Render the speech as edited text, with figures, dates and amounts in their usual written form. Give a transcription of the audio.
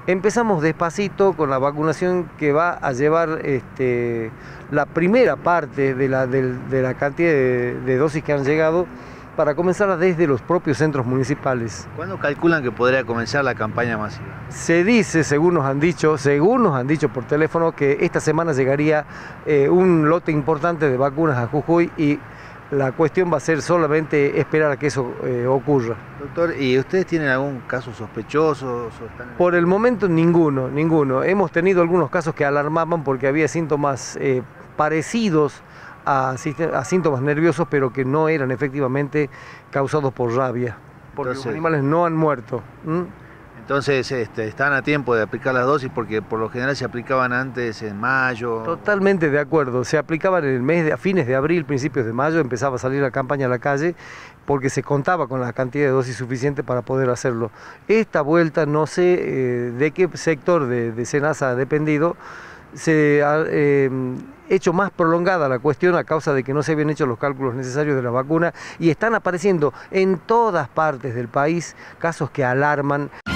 Empezamos despacito con la vacunación que va a llevar la primera parte de la cantidad de dosis que han llegado para comenzar desde los propios centros municipales. ¿Cuándo calculan que podría comenzar la campaña masiva? Se dice, según nos han dicho por teléfono, que esta semana llegaría un lote importante de vacunas a Jujuy y la cuestión va a ser solamente esperar a que eso ocurra. Doctor, ¿y ustedes tienen algún caso sospechoso? Por el momento ninguno. Hemos tenido algunos casos que alarmaban porque había síntomas parecidos a síntomas nerviosos, pero que no eran efectivamente causados por rabia, porque los animales no han muerto. Entonces están a tiempo de aplicar las dosis porque por lo general se aplicaban antes en mayo. Totalmente de acuerdo, se aplicaban en el mes a fines de abril, principios de mayo, empezaba a salir la campaña a la calle porque se contaba con la cantidad de dosis suficiente para poder hacerlo. Esta vuelta no sé de qué sector de SENASA ha dependido, se ha hecho más prolongada la cuestión a causa de que no se habían hecho los cálculos necesarios de la vacuna y están apareciendo en todas partes del país casos que alarman.